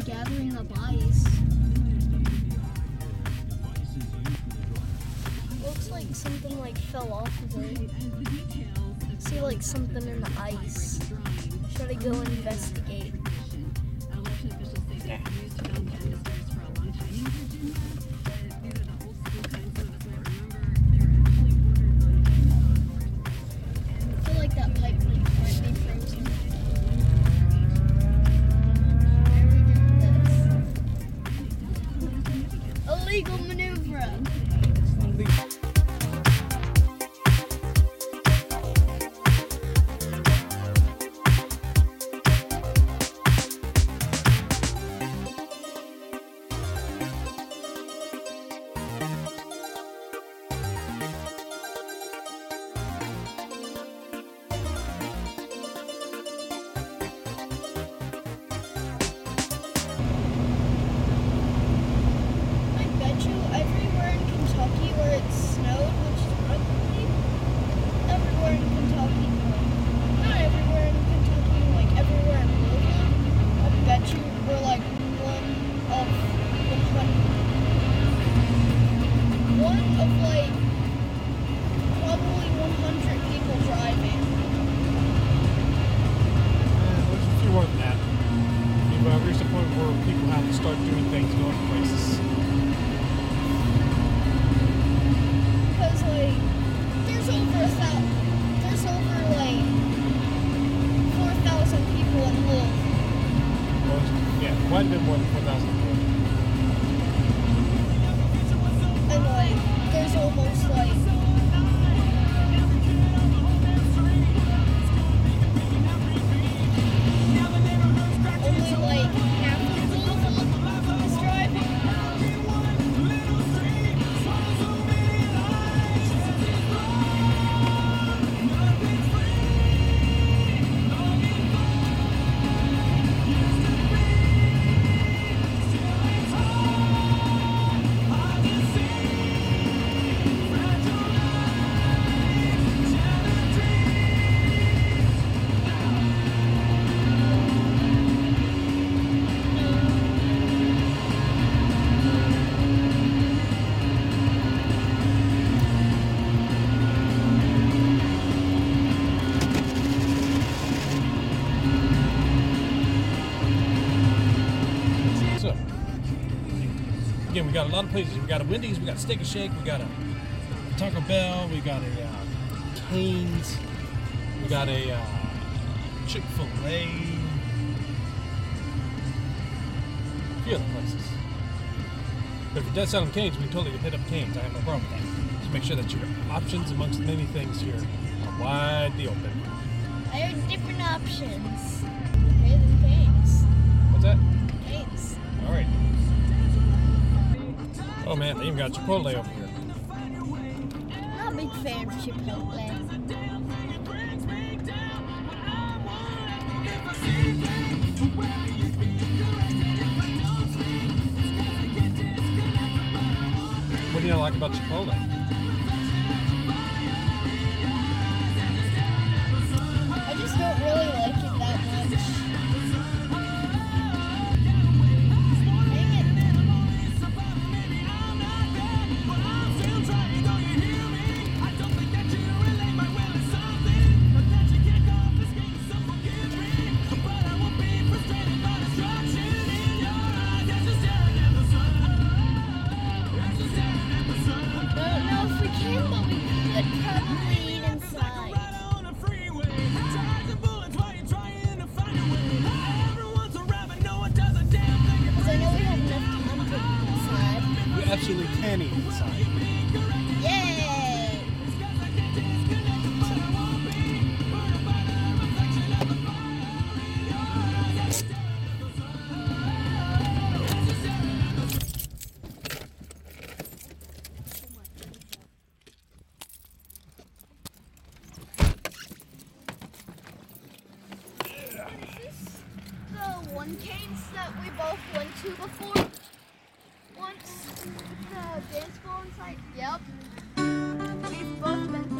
gathering up ice. Looks like something like fell off of it. See like something in the ice. Should I go investigate? Yeah. I feel like that pipe might be frozen. Illegal maneuver. People have to start doing things, going places. Because like, there's over like 4,000 people in Louisville. Well, yeah, quite a bit more than 4,000 people. And like, there's almost like only like half of Louisville is driving. Again, we got a lot of places. We got a Wendy's, we got a Steak and Shake, we got a Taco Bell, we got a Cane's, we got a Chick-fil-A, a few other places. But if you're dead set on Cane's, we can totally hit up Cane's. I have no problem with that. Just make sure that your options amongst many things here are widely open. I have different options. Okay, then Cane's. What's that? Cane's. All right. Oh man, they even got Chipotle over here. Not a big fan of Chipotle. What do you like about Chipotle? I just don't really like it that much. Dang it. Absolutely can eat inside. Yay! The one Cane's that we both went to before? Once the dance floor inside? Yep. We've both been